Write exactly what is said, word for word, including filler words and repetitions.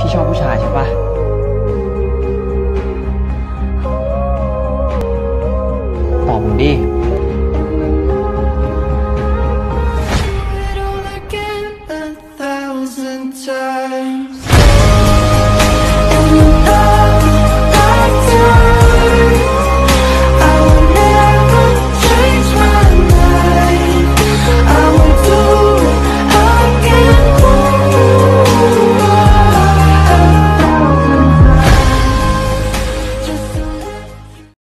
ชอบผู้ชายใช่ปะ